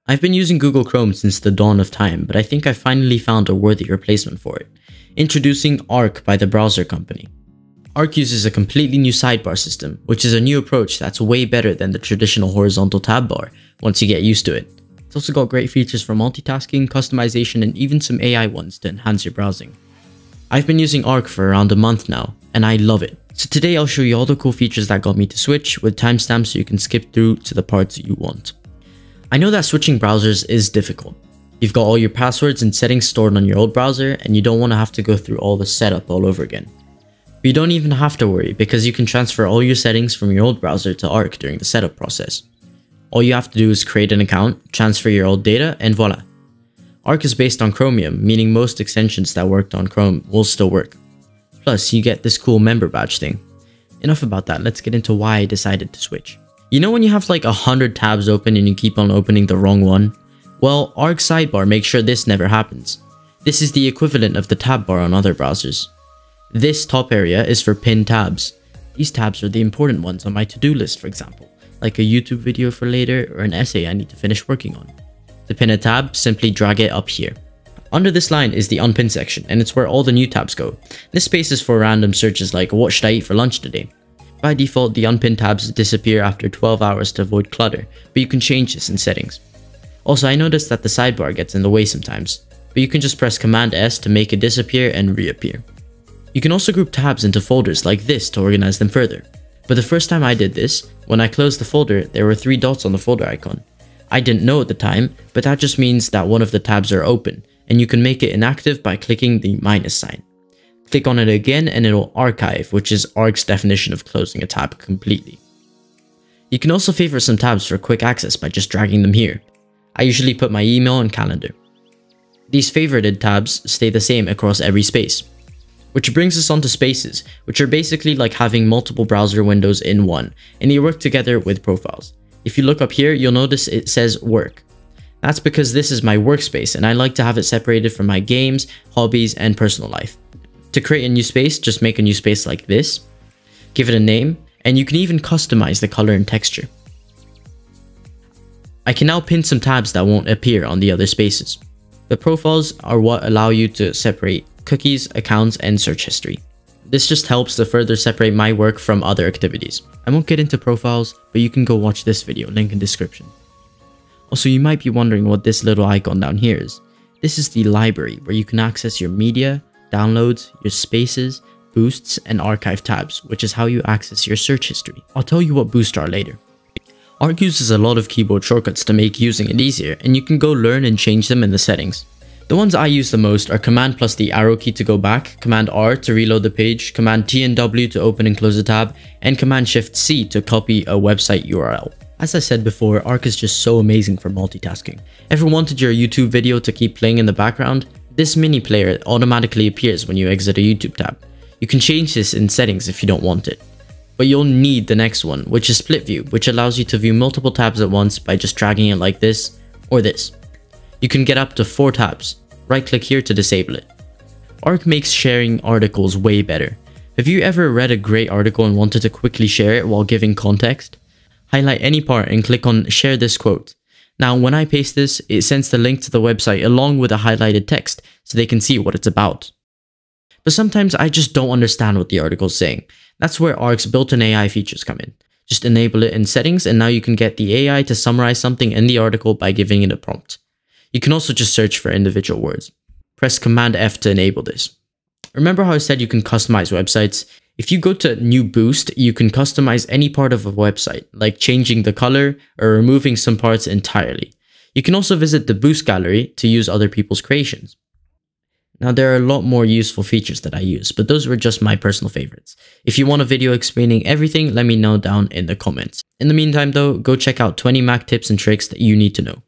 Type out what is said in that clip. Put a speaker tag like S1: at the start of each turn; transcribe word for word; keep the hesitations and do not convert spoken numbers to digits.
S1: I've been using Google Chrome since the dawn of time, but I think I finally found a worthy replacement for it. Introducing Arc by the browser company. Arc uses a completely new sidebar system, which is a new approach that's way better than the traditional horizontal tab bar once you get used to it. It's also got great features for multitasking, customization, and even some A I ones to enhance your browsing. I've been using Arc for around a month now, and I love it. So today I'll show you all the cool features that got me to switch, with timestamps so you can skip through to the parts you want. I know that switching browsers is difficult. You've got all your passwords and settings stored on your old browser, and you don't want to have to go through all the setup all over again. But you don't even have to worry, because you can transfer all your settings from your old browser to Arc during the setup process. All you have to do is create an account, transfer your old data, and voila. Arc is based on Chromium, meaning most extensions that worked on Chrome will still work. Plus, you get this cool member badge thing. Enough about that, let's get into why I decided to switch. You know when you have like a hundred tabs open and you keep on opening the wrong one? Well, Arc Sidebar makes sure this never happens. This is the equivalent of the tab bar on other browsers. This top area is for pinned tabs. These tabs are the important ones on my to-do list, for example, like a YouTube video for later or an essay I need to finish working on. To pin a tab, simply drag it up here. Under this line is the unpinned section, and it's where all the new tabs go. This space is for random searches like what should I eat for lunch today? By default, the unpinned tabs disappear after twelve hours to avoid clutter, but you can change this in settings. Also, I noticed that the sidebar gets in the way sometimes, but you can just press Command S to make it disappear and reappear. You can also group tabs into folders like this to organize them further. But the first time I did this, when I closed the folder, there were three dots on the folder icon. I didn't know at the time, but that just means that one of the tabs are open, and you can make it inactive by clicking the minus sign. Click on it again and it'll archive, which is Arc's definition of closing a tab completely. You can also favorite some tabs for quick access by just dragging them here. I usually put my email and calendar. These favorited tabs stay the same across every space. Which brings us on to spaces, which are basically like having multiple browser windows in one, and they work together with profiles. If you look up here, you'll notice it says work. That's because this is my workspace and I like to have it separated from my games, hobbies, and personal life. To create a new space, just make a new space like this, give it a name, and you can even customize the color and texture. I can now pin some tabs that won't appear on the other spaces. The profiles are what allow you to separate cookies, accounts, and search history. This just helps to further separate my work from other activities. I won't get into profiles, but you can go watch this video, link in description. Also, you might be wondering what this little icon down here is. This is the library where you can access your media, downloads, your spaces, boosts, and archive tabs, which is how you access your search history. I'll tell you what boosts are later. Arc uses a lot of keyboard shortcuts to make using it easier, and you can go learn and change them in the settings. The ones I use the most are Command plus the arrow key to go back, Command R to reload the page, Command T and W to open and close a tab, and Command Shift C to copy a website U R L. As I said before, Arc is just so amazing for multitasking. Ever wanted your YouTube video to keep playing in the background? This mini player automatically appears when you exit a YouTube tab. You can change this in settings if you don't want it. But you'll need the next one, which is split view, which allows you to view multiple tabs at once by just dragging it like this or this. You can get up to four tabs. Right click here to disable it. Arc makes sharing articles way better. Have you ever read a great article and wanted to quickly share it while giving context? Highlight any part and click on share this quote. Now when I paste this, it sends the link to the website along with a highlighted text so they can see what it's about. But sometimes I just don't understand what the article is saying. That's where Arc's built-in A I features come in. Just enable it in settings and now you can get the A I to summarize something in the article by giving it a prompt. You can also just search for individual words. Press Command F to enable this. Remember how I said you can customize websites? If you go to New Boost, you can customize any part of a website, like changing the color or removing some parts entirely. You can also visit the Boost gallery to use other people's creations. Now there are a lot more useful features that I use, but those were just my personal favorites. If you want a video explaining everything, let me know down in the comments. In the meantime though, go check out twenty Mac tips and tricks that you need to know.